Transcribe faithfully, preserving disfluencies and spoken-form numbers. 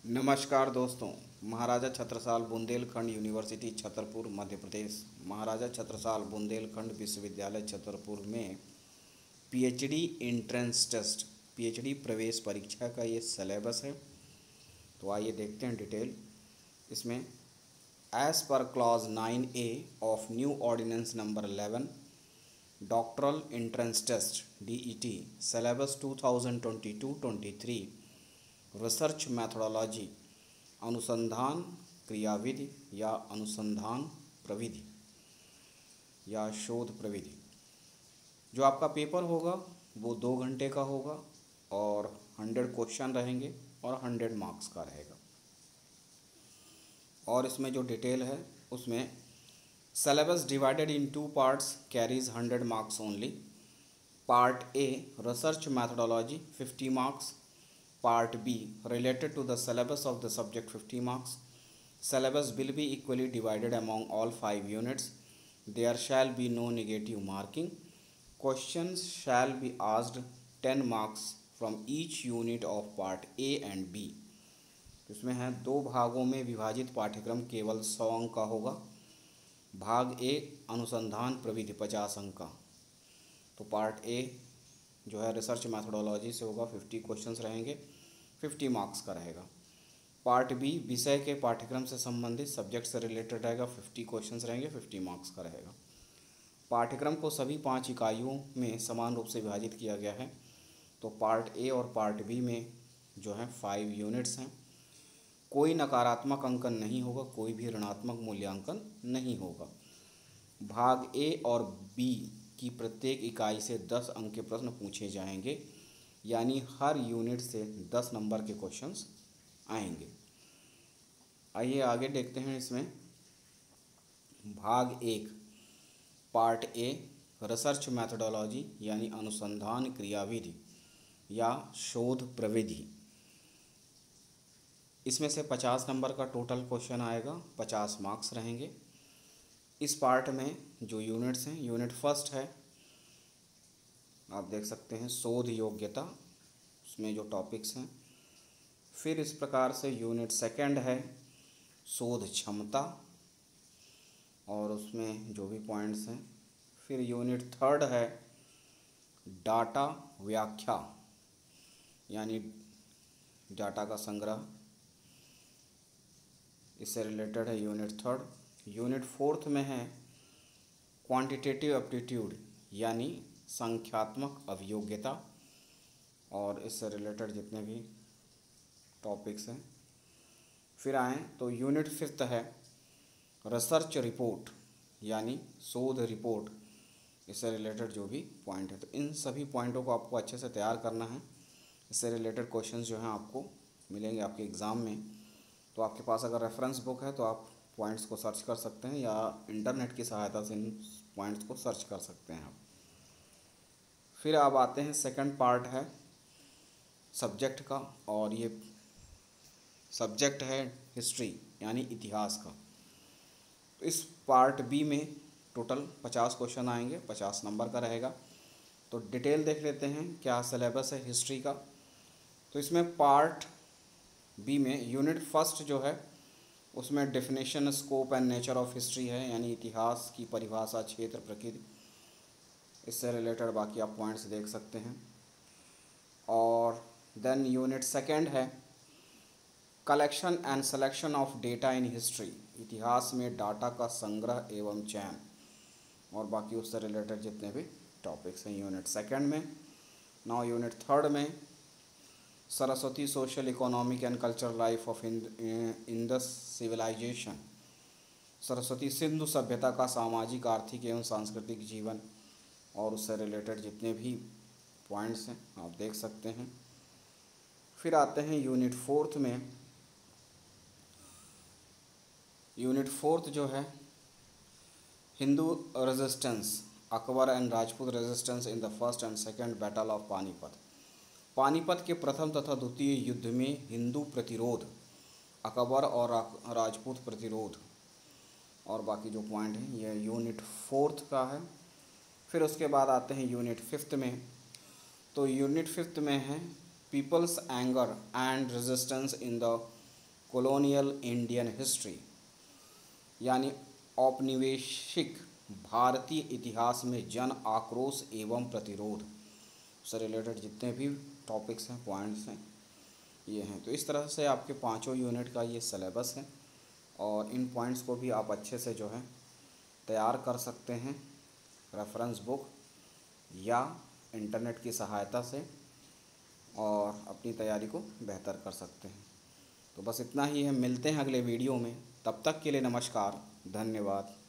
नमस्कार दोस्तों। महाराजा छत्रसाल बुंदेलखंड यूनिवर्सिटी छतरपुर मध्य प्रदेश, महाराजा छत्रसाल बुंदेलखंड विश्वविद्यालय छतरपुर में पीएचडी एंट्रेंस टेस्ट, पीएचडी प्रवेश परीक्षा का ये सिलेबस है। तो आइए देखते हैं डिटेल इसमें। As per clause nine A of new ordinance number eleven doctoral entrance test DET syllabus two thousand twenty two twenty three research methodology, अनुसंधान क्रियाविधि या अनुसंधान प्रविधि या शोध प्रविधि। जो आपका पेपर होगा वो दो घंटे का होगा और हंड्रेड क्वेश्चन रहेंगे और हंड्रेड मार्क्स का रहेगा। और इसमें जो डिटेल है उसमें syllabus divided in two parts carries hundred marks only. Part A research methodology fifty marks, Part B related to the syllabus of the subject fifty marks. Syllabus will be equally divided among all five units. There shall be no negative marking. Questions shall be asked ten marks from each unit of Part A and B. इसमें है दो भागों में विभाजित पाठ्यक्रम, केवल सौ अंक का होगा। भाग ए अनुसंधान प्रविधि पचास अंक का। तो पार्ट ए जो है रिसर्च मैथोडोलॉजी से होगा, फिफ्टी क्वेश्चंस रहेंगे, फिफ्टी मार्क्स का रहेगा। पार्ट बी विषय के पाठ्यक्रम से संबंधित सब्जेक्ट से रिलेटेड रहेगा, फिफ्टी क्वेश्चंस रहेंगे, फिफ्टी मार्क्स का रहेगा। पाठ्यक्रम को सभी पाँच इकाइयों में समान रूप से विभाजित किया गया है। तो पार्ट ए और पार्ट बी में जो है फाइव यूनिट्स हैं। कोई नकारात्मक अंकन नहीं होगा, कोई भी ऋणात्मक मूल्यांकन नहीं होगा। भाग ए और बी की प्रत्येक इकाई से दस अंक के प्रश्न पूछे जाएंगे, यानी हर यूनिट से दस नंबर के क्वेश्चंस आएंगे। आइए आगे देखते हैं इसमें। भाग एक पार्ट ए रिसर्च मैथोडोलॉजी यानी अनुसंधान क्रियाविधि या शोध प्रविधि। इसमें से पचास नंबर का टोटल क्वेश्चन आएगा, पचास मार्क्स रहेंगे। इस पार्ट में जो यूनिट्स हैं, यूनिट फर्स्ट है, आप देख सकते हैं शोध योग्यता, उसमें जो टॉपिक्स हैं। फिर इस प्रकार से यूनिट सेकंड है शोध क्षमता और उसमें जो भी पॉइंट्स हैं। फिर यूनिट थर्ड है डाटा व्याख्या यानी डाटा का संग्रह, इससे रिलेटेड है यूनिट थर्ड। यूनिट फोर्थ में है क्वांटिटेटिव एप्टीट्यूड यानी संख्यात्मक अभियोग्यता और इससे रिलेटेड जितने भी टॉपिक्स हैं। फिर आएँ तो यूनिट फिफ्थ है रिसर्च रिपोर्ट यानी शोध रिपोर्ट, इससे रिलेटेड जो भी पॉइंट है। तो इन सभी पॉइंटों को आपको अच्छे से तैयार करना है। इससे रिलेटेड क्वेश्चंस जो हैं आपको मिलेंगे आपके एग्ज़ाम में। तो आपके पास अगर रेफरेंस बुक है तो आप पॉइंट्स को सर्च कर सकते हैं या इंटरनेट की सहायता से इन पॉइंट्स को सर्च कर सकते हैं आप। फिर अब आते हैं सेकंड पार्ट है सब्जेक्ट का, और ये सब्जेक्ट है हिस्ट्री यानी इतिहास का। तो इस पार्ट बी में टोटल पचास क्वेश्चन आएंगे, पचास नंबर का रहेगा। तो डिटेल देख लेते हैं क्या सिलेबस है हिस्ट्री का। तो इसमें पार्ट बी में यूनिट फर्स्ट जो है उसमें definition, scope and nature of history है, यानी इतिहास की परिभाषा, क्षेत्र, प्रकृति, इससे रिलेटेड बाकी आप पॉइंट्स देख सकते हैं। और देन यूनिट सेकंड है collection and selection of data in history, इतिहास में डाटा का संग्रह एवं चयन, और बाकी उससे रिलेटेड जितने भी टॉपिक्स हैं यूनिट सेकंड में। नाउ यूनिट थर्ड में Saraswati social economic and cultural life of Indus civilization, Saraswati Sindhu सभ्यता का सामाजिक, आर्थिक एवं सांस्कृतिक जीवन, और उससे रिलेटेड जितने भी पॉइंट्स हैं आप देख सकते हैं। फिर आते हैं यूनिट फोर्थ में। यूनिट फोर्थ जो है Hindu resistance, Akbar and Rajput resistance in the first and second battle of Panipat, Panipat के प्रथम तथा द्वितीय युद्ध में हिंदू प्रतिरोध, अकबर और राजपूत प्रतिरोध, और बाकी जो पॉइंट हैं ये यूनिट फोर्थ का है। फिर उसके बाद आते हैं यूनिट फिफ्थ में। तो यूनिट फिफ्थ में है people's anger and resistance in the colonial Indian history, यानी औपनिवेशिक भारतीय इतिहास में जन आक्रोश एवं प्रतिरोध से रिलेटेड जितने भी टॉपिक्स हैं, पॉइंट्स हैं, ये हैं। तो इस तरह से आपके पाँचों यूनिट का ये सिलेबस है और इन पॉइंट्स को भी आप अच्छे से जो है तैयार कर सकते हैं रेफरेंस बुक या इंटरनेट की सहायता से और अपनी तैयारी को बेहतर कर सकते हैं। तो बस इतना ही है, मिलते हैं अगले वीडियो में। तब तक के लिए नमस्कार, धन्यवाद।